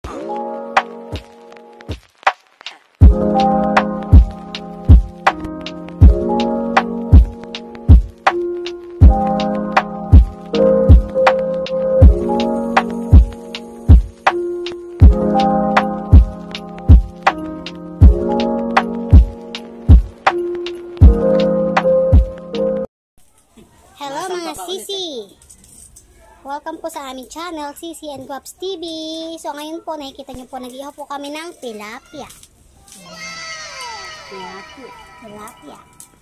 Hello mga sisi! Welcome po sa aming channel, Sisi and Guaps TV. So ngayon po, nakikita nyo po, nag-ihaw po kami ng tilapia. Tilapia.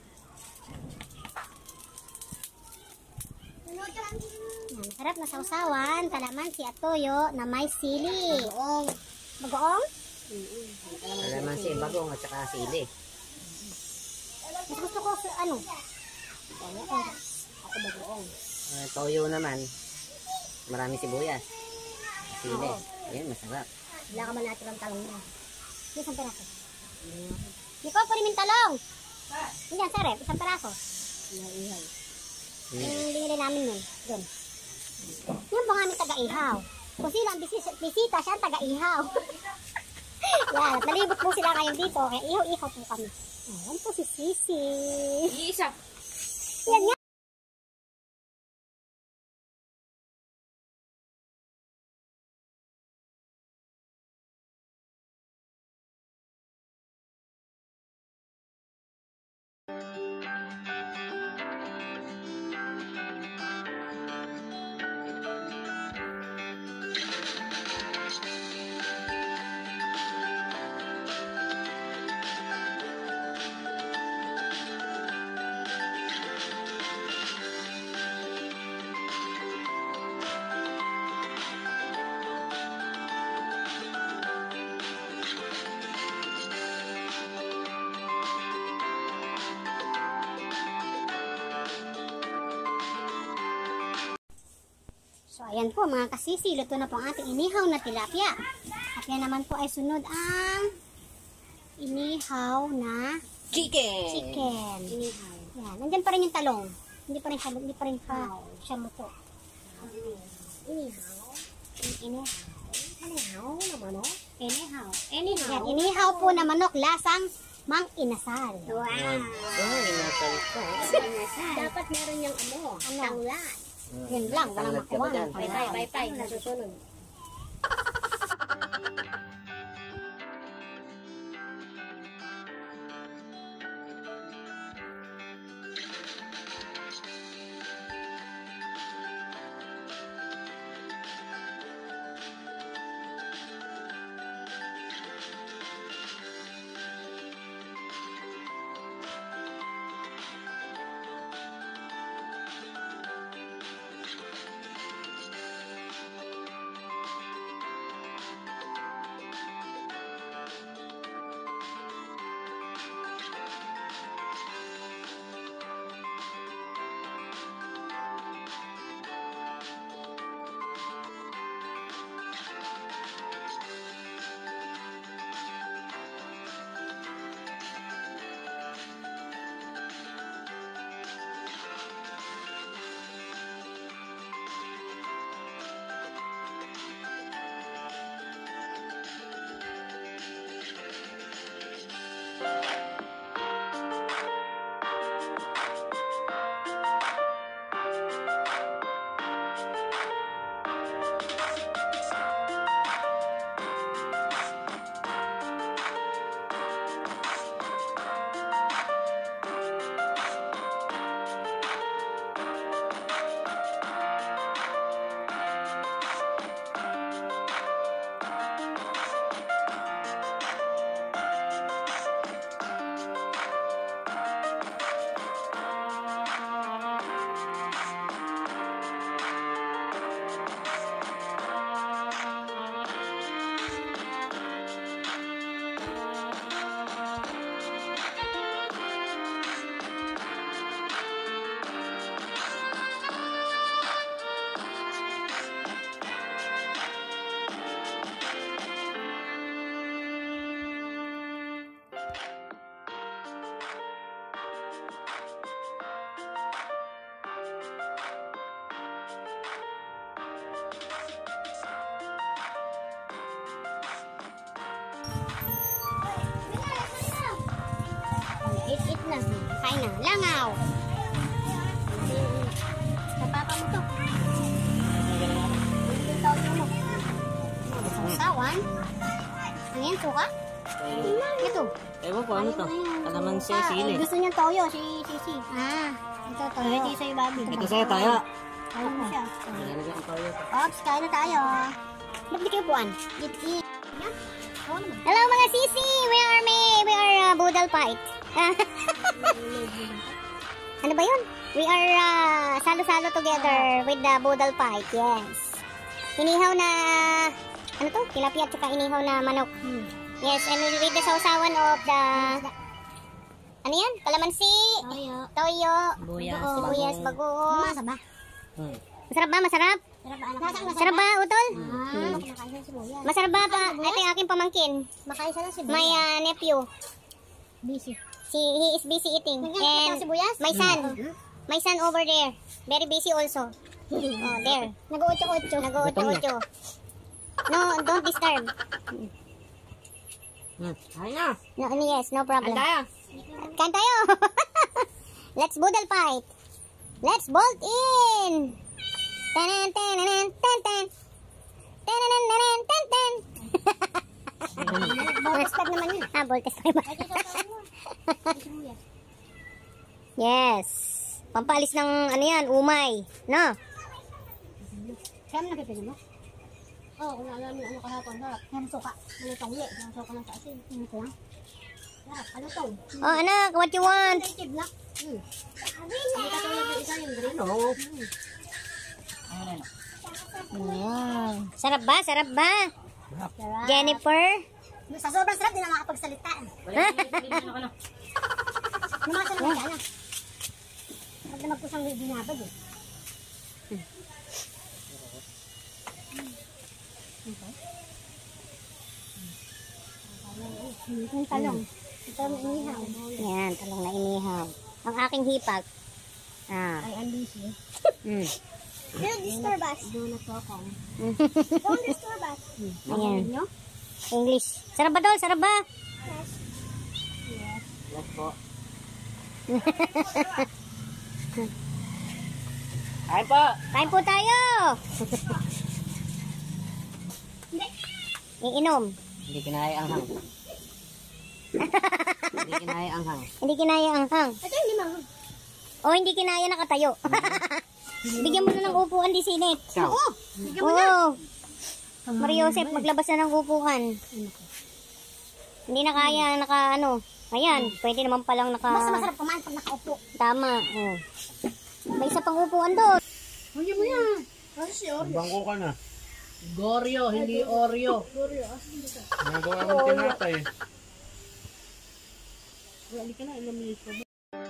Yan, sarap na sausawan, kalamansi at toyo na may sili. Bagoong? Kalamansi, bagong at saka sili. Mas gusto ko ano? Ako bagoong. Toyo naman. Marami sibuyas. Sili. Ayan, masarap. Wala ka man natin ang talong niya. Isang peraso. Di ko purimin talong. Hindi, sarap. Isang peraso. Yung binili namin nun. Doon. Yan po nga aming taga-ihaw. Kung sila ang bisita, siya ang taga-ihaw. Yan, nalibot po sila ngayon dito. Kaya ihaw-ihaw po kami. Ayan po si Sisi. Isa. Yan nga. So, ayan po mga kasisi, luto na po ang ating inihaw na tilapia. At yan naman po ay sunod ang inihaw na Chicken. Inihaw. Yan, nandyan pa rin yung talong. Hindi pa rin siya luto. Inihaw. Inihaw na manok. Inihaw. Yan, inihaw po na manok, lasang mang inasal. Wow. Inasal pa. Dapat meron yung tanglat. Yan lang, walang makuha. Bye-bye. Nasusunod. na. Kain na. Langaw. Napapa mo to. Sausawan. Ano yan? Suka? Ito. Ewan ko ano to. Kalamansi, sili. Gusto niya toyo, si Sisi. Ito toyo. Ito sa'yo, Bobby. Ito sa'yo tayo. Kain mo siya. Nalagyan ko tayo. Ops, kain na tayo. Ba't di kayo puan? Eat. Hello mga Sisi! We are Budal Fight. Ano ba yun? We are salo-salo together with the Budal Fight. Yes. Inihaw na, ano to? Tilapia at saka inihaw na manok. Yes, and with the sausawan of the, ano yan? Kalamansi, toyo, sibuyas, bagoong. Masa ba? Masarap ba? Masarap? Masarap ba, Utol? Masarap ba? Ito yung aking pamangkin. My nephew. Busy. He is busy eating. And my son over there. Very busy also. Oh, there. Nag-uotyo. No, don't disturb. Ay na. No, yes, no problem. Kain tayo. Let's Budal Fight. Let's bolt in. Ten. Boltes tag naman yun. Boltes tag ba? Yes. Pampalis ng ano yan, umay. No? Kaya mo nakipili mo? Oo, kung alam mo ano kahapon. Harap. Yung suka. Malutong ye. Yung suka lang sa asin. Ano ko lang? Harap. Malutong. Oh, anak. What you want? Hindi ka tulad yung isa yung green. Oo. Sarap ba? Sarap ba? Jennifer? Sa sobrang sarap, di na makapagsalita. Lumasan mo siya na. Pag naman po siyang binabad eh. Yung talong. Ito ang inihaw. Yan, talong na inihaw. Ang aking hipag. Ay, ambisyo. Don't disturb us. Don't disturb us. Ayan. English. Sarap ba, Dol? Sarap ba? Yes po. Kain po. Kain po tayo. Iinom. Hindi kinaya ang hang. Hindi kinaya ang hang. Hindi kinaya ang hang. O hindi kinaya nakatayo. Bigyan mo na ng upuan di sinit. Oo. Bigyan mo na. Mario Joseph, maglabas na ng upuan. Hindi na kaya, ayan, pwede naman palang naka... Basta masarap kumain pag nakaupo. Tama, oh. May isa pang upuan doon. Huwag mo yan. Bangko ka na. Goryo, hindi Oreo. Nagawa ng tinapay. Wali ka na, ilang minutes pa ba?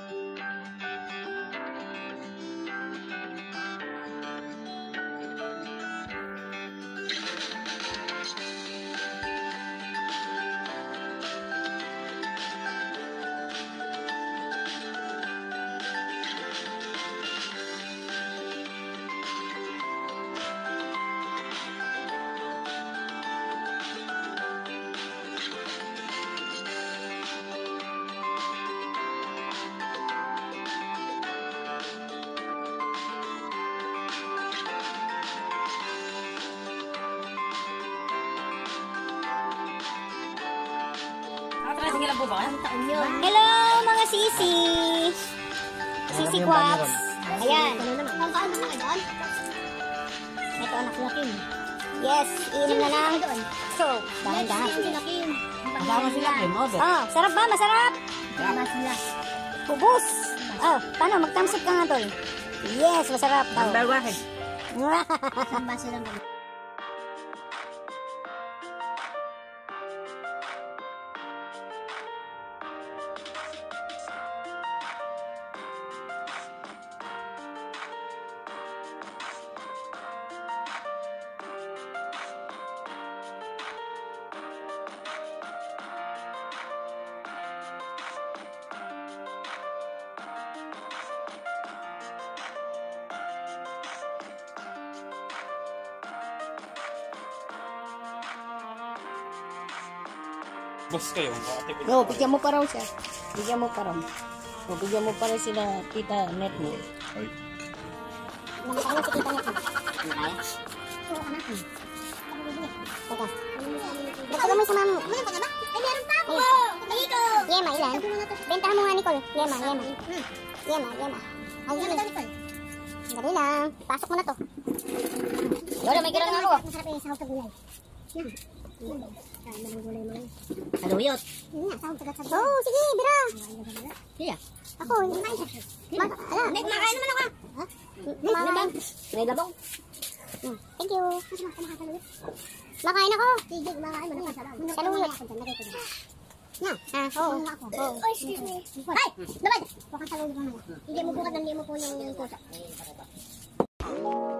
Hello mga sisi. Sisi Quacks. Ayan. Ito anak lakin. Yes, inom na lang. So, dahan-dahan. Kasama sila kayo, mo. Oh, sarap ba? Masarap? Ubus. Oh, paano? Mag-thumbs up ka nga tol. Yes, masarap. Number 1. Sambasa lang kami. Boss kayo. No, bigyan mo pa raw siya. Bigyan mo pa raw. Bigyan mo pa rin sila tita net mo. Ay, Namatay si tita niya. Ano kaya? Oo, anak. Teka. Dagdagan mo sa mama mo. Meron pa nga ba? Ay, meron pa ako! Dito! Yema, ilan? Bentahan mo nga, Nicole. Yema. Yema. Ayun. Dali lang. Pasok mo na to. Lola, may kirang ako. Masarap yung sahog sa gulay. Haluyot. Oh, sige, bira. Siya. Ako, hindi kain siya. Ala, Makain naman ako. Ha? May labong. Thank you. Makain ako. Sige, makain mo na. Saluyot. Na. Oo. Oh, excuse me. Ay! Labad! Huwag kang saluyot mo na. Hindi mo bukat ng limo po yung puso.